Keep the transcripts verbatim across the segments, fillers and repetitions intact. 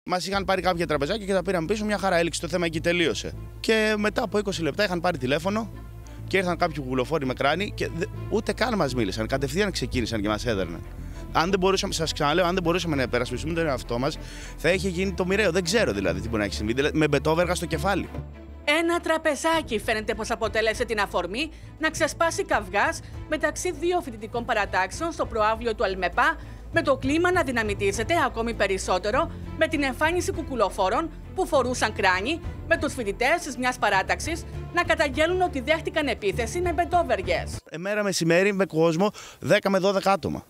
Μας είχαν πάρει κάποια τραπεζάκια και τα πήραμε πίσω. Μια χαρά, έληξε το θέμα εκεί, τελείωσε. Και μετά από είκοσι λεπτά είχαν πάρει τηλέφωνο και ήρθαν κάποιοι κουκουλοφόροι με κράνη και δε, ούτε καν μας μίλησαν. Κατευθείαν ξεκίνησαν και μας έδερναν. Αν δεν μπορούσαμε, σας ξαναλέω, αν δεν μπορούσαμε να υπερασπιστούμε τον εαυτό μας, θα είχε γίνει το μοιραίο. Δεν ξέρω δηλαδή τι μπορεί να έχει συμβεί. Δηλαδή, με μπετόβεργα στο κεφάλι. Ένα τραπεζάκι φαίνεται πως αποτέλεσε την αφορμή να ξεσπάσει καυγάς μεταξύ δύο φοιτητικών παρατάξεων στο προαύλιο του Αλμεπά, με το κλίμα να δυναμητίζεται ακόμη περισσότερο με την εμφάνιση κουκουλοφόρων που φορούσαν κράνη, με τους φοιτητές της μιας παράταξης να καταγγέλουν ότι δέχτηκαν επίθεση με μπετόβεργες. Εμέρα μεσημέρι με κόσμο δέκα με δώδεκα άτομα.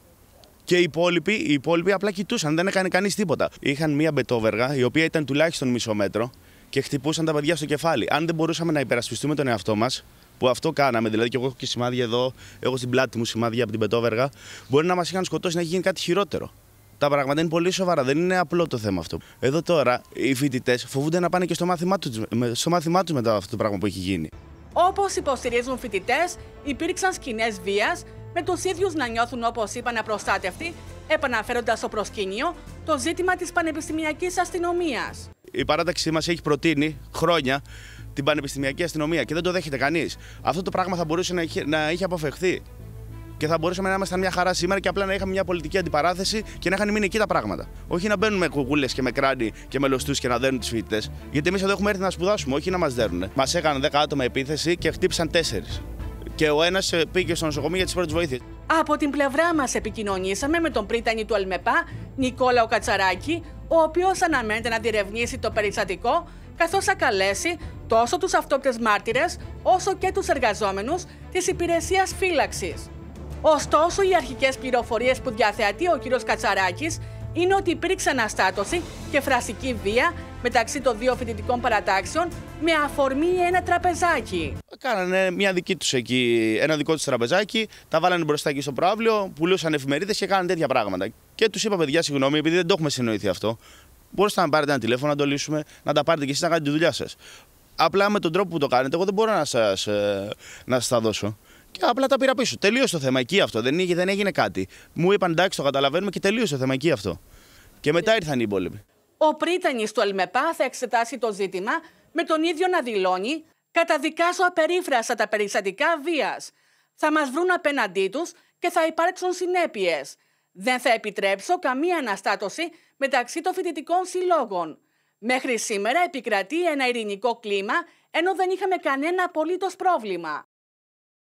Και οι υπόλοιποι, οι υπόλοιποι απλά κοιτούσαν, δεν έκανε κανείς τίποτα. Είχαν μία μπετόβεργα, η οποία ήταν τουλάχιστον μισό μέτρο και χτυπούσαν τα παιδιά στο κεφάλι. Αν δεν μπορούσαμε να υπερασπιστούμε τον εαυτό μας, που αυτό κάναμε, δηλαδή και εγώ έχω και σημάδια εδώ, έχω στην πλάτη μου σημάδια από την μπετόβεργα, μπορεί να μας είχαν σκοτώσει, να έχει γίνει κάτι χειρότερο. Τα πράγματα είναι πολύ σοβαρά, δεν είναι απλό το θέμα αυτό. Εδώ τώρα οι φοιτητές φοβούνται να πάνε και στο μάθημά τους, στο μάθημά τους μετά αυτό το πράγμα που έχει γίνει. Όπως υποστηρίζουν φοιτητές, υπήρξαν σκηνές βίας, με τους ίδιους να νιώθουν, όπως είπαν, απροστάτευτοι, επαναφέροντας στο προσκήνιο το ζήτημα της πανεπιστημιακής αστυνομίας. Η παράταξή μας έχει προτείνει χρόνια την πανεπιστημιακή αστυνομία και δεν το δέχεται κανείς. Αυτό το πράγμα θα μπορούσε να είχε, να είχε αποφευχθεί. Και θα μπορούσαμε να ήμασταν μια χαρά σήμερα και απλά να είχαμε μια πολιτική αντιπαράθεση και να είχαν μείνει εκεί τα πράγματα. Όχι να μπαίνουν με κουκούλες και με κράνη και με λωστούς και να δέρνουν τους φοιτητές. Γιατί εμείς εδώ έχουμε έρθει να σπουδάσουμε, όχι να μας δέρνουν. Μας έκαναν δέκα άτομα επίθεση και χτύπησαν τέσσερις. Και ο ένας πήγε στο νοσοκομείο για τις πρώτες βοήθειες. Από την πλευρά μας επικοινωνήσαμε με τον πρίτανη του Αλμεπά, Νικόλαο Κατσαράκη, ο οποίος αναμένεται να διερευνήσει το περιστατικό, καθώς θα καλέσει τόσο τους αυτόπτες μάρτυρες, όσο και τους εργαζόμενους της υπηρεσίας φύλαξης. Ωστόσο, οι αρχικές πληροφορίες που διαθέτει ο κ. Κατσαράκης είναι ότι υπήρξε αναστάτωση και φραστική βία μεταξύ των δύο φοιτητικών παρατάξεων με αφορμή ένα τραπεζάκι. Κάνανε μια δική τους εκεί, ένα δικό τους τραπεζάκι, τα βάλανε μπροστά εκεί στο προαύλιο, πουλούσαν εφημερίδες και κάνανε τέτοια πράγματα. Και τους είπα, παιδιά, συγγνώμη, επειδή δεν το έχουμε συνοηθεί αυτό, μπορείτε να πάρετε ένα τηλέφωνο, να το λύσουμε, να τα πάρετε και εσείς να κάνετε τη δουλειά σας. Απλά με τον τρόπο που το κάνετε, εγώ δεν μπορώ να σας, να σας τα δώσω. Και απλά τα πήρα πίσω. Τελείωσε το θέμα εκεί αυτό. Δεν, δεν έγινε κάτι. Μου είπαν εντάξει, το καταλαβαίνουμε και τελείωσε το θέμα εκεί αυτό. Και μετά ήρθαν οι υπόλοιποι. Ο πρίτανης του Αλμεπά θα εξετάσει το ζήτημα με τον ίδιο να δηλώνει: καταδικάζω απερίφραστα τα περιστατικά βίας. Θα μας βρουν απέναντί τους και θα υπάρξουν συνέπειες. Δεν θα επιτρέψω καμία αναστάτωση μεταξύ των φοιτητικών συλλόγων. Μέχρι σήμερα επικρατεί ένα ειρηνικό κλίμα, ενώ δεν είχαμε κανένα απολύτως πρόβλημα.